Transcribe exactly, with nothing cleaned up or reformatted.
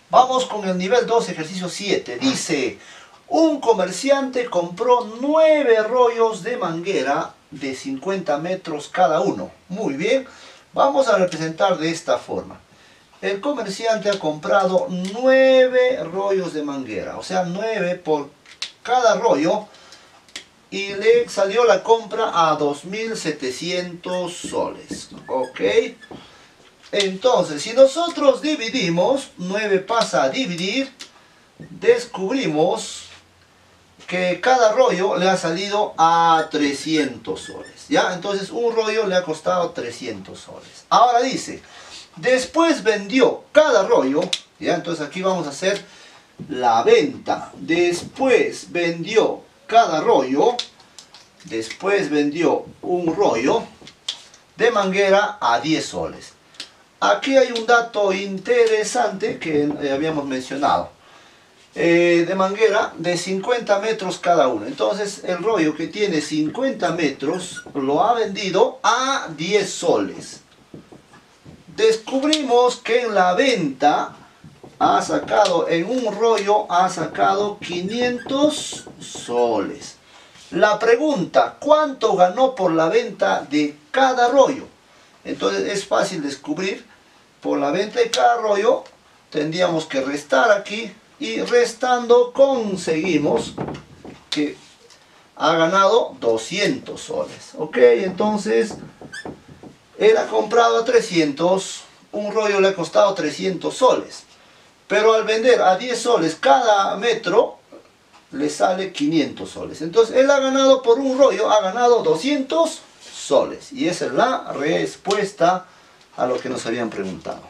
Vamos con el nivel dos, ejercicio siete. Dice, un comerciante compró nueve rollos de manguera de cincuenta metros cada uno. Muy bien, vamos a representar de esta forma. El comerciante ha comprado nueve rollos de manguera, o sea, nueve por cada rollo, y le salió la compra a dos mil setecientos soles. Ok. Entonces, si nosotros dividimos, nueve pasa a dividir, descubrimos que cada rollo le ha salido a trescientos soles. ¿Ya? Entonces, un rollo le ha costado trescientos soles. Ahora dice, después vendió cada rollo, ¿ya? Entonces aquí vamos a hacer la venta. Después vendió cada rollo, después vendió un rollo de manguera a diez soles. Aquí hay un dato interesante que eh, habíamos mencionado. Eh, de manguera de cincuenta metros cada uno. Entonces el rollo que tiene cincuenta metros lo ha vendido a diez soles. Descubrimos que en la venta ha sacado, en un rollo ha sacado quinientos soles. La pregunta, ¿cuánto ganó por la venta de cada rollo? Entonces es fácil descubrir. Por la venta de cada rollo tendríamos que restar aquí, y restando conseguimos que ha ganado doscientos soles. Ok, entonces él ha comprado a trescientos, un rollo le ha costado trescientos soles, pero al vender a diez soles cada metro le sale quinientos soles. Entonces él ha ganado por un rollo, ha ganado doscientos soles, y esa es la respuesta a lo que nos habían preguntado.